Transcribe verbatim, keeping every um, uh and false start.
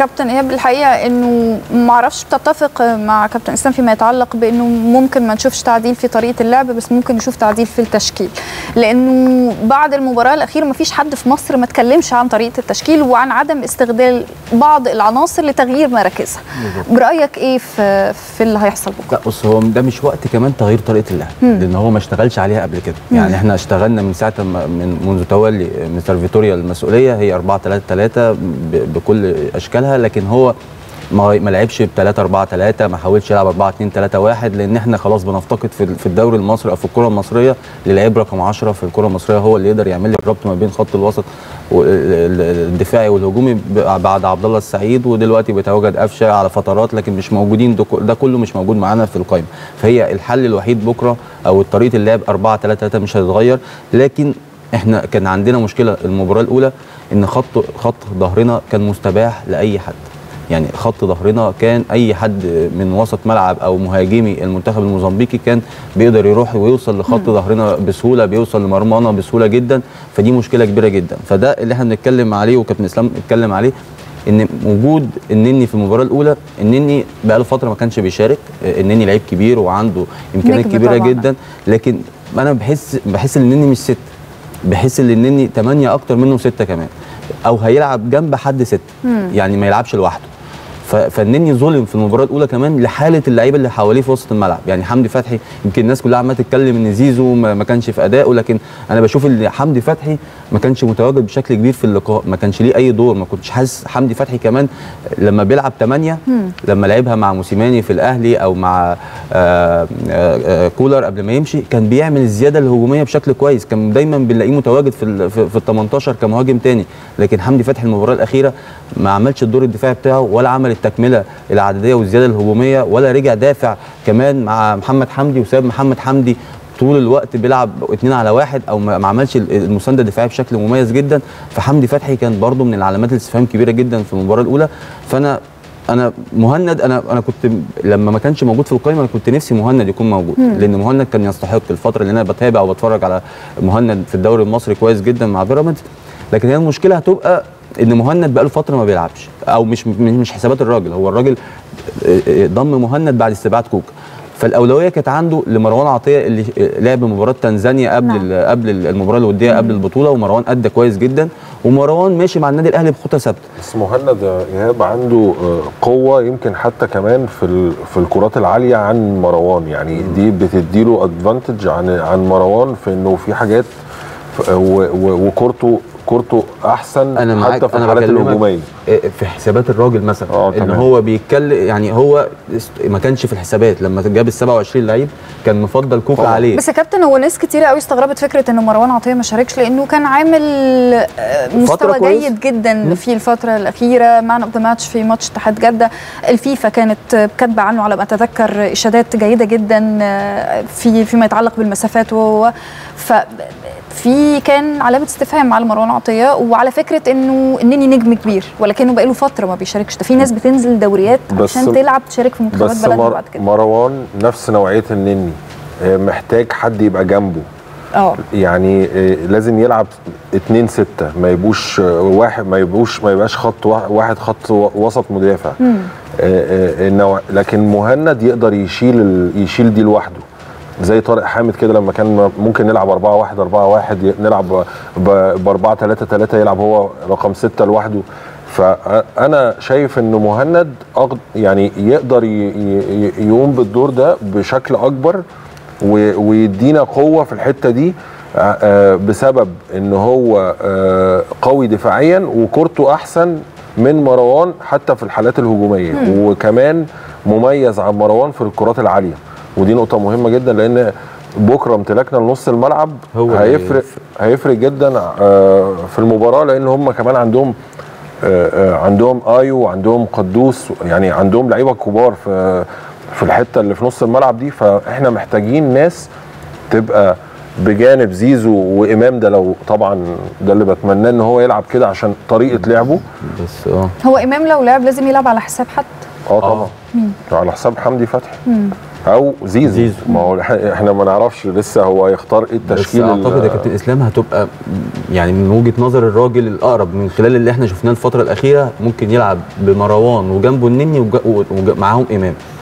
كابتن ايهاب الحقيقه انه ما اعرفش بتتفق مع كابتن اسلام فيما يتعلق بانه ممكن ما نشوفش تعديل في طريقه اللعب، بس ممكن نشوف تعديل في التشكيل، لانه بعد المباراه الاخيره ما فيش حد في مصر ما اتكلمش عن طريقه التشكيل وعن عدم استغلال بعض العناصر لتغيير مراكزها. برايك ايه في في اللي هيحصل بكره؟ لا بص، هو ده مش وقت كمان تغيير طريقه اللعب، لان هو ما اشتغلش عليها قبل كده. مم. يعني احنا اشتغلنا من ساعه من منذ تولي مستر فيتوريا المسؤوليه هي أربعة ثلاثة ثلاثة بكل اشكالها، لكن هو ما ما لعبش ب ثلاثة أربعة ثلاثة، ما حاولش يلعب أربعة اثنين ثلاثة واحد، لان احنا خلاص بنفتقد في في الدوري المصري او في الكره المصريه للعيب رقم عشرة في الكره المصريه، هو اللي يقدر يعمل لي الربط ما بين خط الوسط الدفاعي والهجومي بعد عبد الله السعيد، ودلوقتي بيتواجد قفشه على فترات لكن مش موجودين، ده كله مش موجود معانا في القائمه. فهي الحل الوحيد بكره او طريقه اللعب أربعة ثلاثة ثلاثة مش هتتغير، لكن احنا كان عندنا مشكله المباراه الاولى ان خط خط ظهرنا كان مستباح لاي حد. يعني خط ظهرنا كان اي حد من وسط ملعب او مهاجمي المنتخب الموزمبيقي كان بيقدر يروح ويوصل لخط ظهرنا بسهوله، بيوصل لمرمانا بسهوله جدا، فدي مشكله كبيره جدا. فده اللي احنا بنتكلم عليه وكابتن اسلام اتكلم عليه، ان وجود النني في المباراه الاولى، النني بقى له فتره ما كانش بيشارك، النني لعيب كبير وعنده امكانيات كبيره طبعا جدا، لكن انا بحس بحس ان النني مش ست، بحس ان النني ثمانية اكتر منه ستة كمان، او هيلعب جنب حد ستة، يعني ما يلعبش لوحده. فالنني ظلم في المباراه الاولى كمان لحاله اللعيبه اللي حواليه في وسط الملعب. يعني حمدي فتحي يمكن الناس كلها عماله تتكلم ان زيزو ما كانش في ادائه، لكن انا بشوف ان حمدي فتحي ما كانش متواجد بشكل كبير في اللقاء، ما كانش ليه اي دور، ما كنتش حاسس حمدي فتحي كمان لما بيلعب ثمانية، لما لعبها مع موسيماني في الاهلي او مع آآ آآ كولر قبل ما يمشي، كان بيعمل الزياده الهجوميه بشكل كويس، كان دايما بنلاقيه متواجد في في ال تمنتاشر كمهاجم ثاني، لكن حمدي فتحي المباراه الاخيره ما عملش الدور الدفاعي بتاعه ولا عمل التكمله العدديه والزياده الهجوميه، ولا رجع دافع كمان مع محمد حمدي وساب محمد حمدي طول الوقت بيلعب اثنين على واحد، او ما عملش المسانده الدفاعيه بشكل مميز جدا. فحمدي فتحي كان برضو من العلامات الاستفهام كبيره جدا في المباراه الاولى. فانا انا مهند انا انا كنت لما ما كانش موجود في القائمه انا كنت نفسي مهند يكون موجود، مم. لان مهند كان يستحق الفتره اللي انا بتابع وبتفرج على مهند في الدوري المصري كويس جدا مع بيراميدز، لكن هي المشكله هتبقى ان مهند بقى له فتره ما بيلعبش، او مش مش حسابات الراجل، هو الراجل ضم مهند بعد استبعاد كوكا، فالاولويه كانت عنده لمروان عطيه اللي لعب مباراه تنزانيا قبل نعم. قبل المباراه الوديه قبل البطوله، ومروان ادى كويس جدا، ومروان ماشي مع النادي الاهلي بخطى ثابته. بس مهند ايهاب عنده قوه يمكن حتى كمان في في الكرات العاليه عن مروان، يعني دي بتديله ادفانتج عن عن مروان في انه في حاجات وكورته كورته احسن أنا حتى في الحالات الهجوميه في حسابات الراجل مثلا، ان تمام. هو بيتكلم يعني هو ما كانش في الحسابات لما جاب ال سبعة وعشرين لعيب كان مفضل كوكا طبعا. عليه. بس يا كابتن هو ناس كتير قوي استغربت فكره ان مروان عطيه ما شاركش، لانه كان عامل مستوى جيد جدا م. في الفتره الاخيره، مان اوف ذا ماتش في ماتش اتحاد جده، الفيفا كانت كاتبه عنه على ما اتذكر اشادات جيده جدا في فيما يتعلق بالمسافات، وهو ف في كان علامه استفهام على مروان عطيه وعلى فكره انه انني نجم كبير، ولكنه بقى له فتره ما بيشاركش. ده في ناس بتنزل دوريات عشان تلعب تشارك في منتخبات بلدها بعد كده. مروان نفس نوعيه النني، محتاج حد يبقى جنبه، اه يعني لازم يلعب اتنين ستة، ما يبقوش واحد، ما يبقوش ما يبقاش خط واحد خط وسط مدافع. آه لكن مهند يقدر يشيل يشيل دي لوحده، زي طارق حامد كده لما كان ممكن نلعب أربعة واحد أربعة واحد، نلعب ب أربعة ثلاثة ثلاثة يلعب هو رقم ستة لوحده. فأنا شايف إنه مهند يعني يقدر يقوم بالدور ده بشكل أكبر ويدينا قوة في الحتة دي، بسبب إن هو قوي دفاعيا وكورته أحسن من مروان حتى في الحالات الهجومية، وكمان مميز عن مروان في الكرات العالية، ودي نقطة مهمة جدا لأن بكرة امتلاكنا لنص الملعب هيفرق هيفرق جدا في المباراة، لأن هم كمان عندهم عندهم ايو وعندهم قدوس، يعني عندهم لعيبة كبار في في الحتة اللي في نص الملعب دي. فاحنا محتاجين ناس تبقى بجانب زيزو وامام، ده لو طبعا ده اللي بتمناه ان هو يلعب كده عشان طريقة لعبه. بس اه هو امام لو لعب لازم يلعب على حساب حد. اه طبعا، مين؟ على حساب حمدي فتحي. او زيزو, زيزو. ما هو احنا ما نعرفش لسه هو هيختار ايه التشكيل. بس اعتقد يا كابتن اسلام هتبقى يعني من وجهه نظر الراجل الاقرب من خلال اللي احنا شفناه الفتره الاخيره، ممكن يلعب بمروان وجنبه النني ومعاهم امام.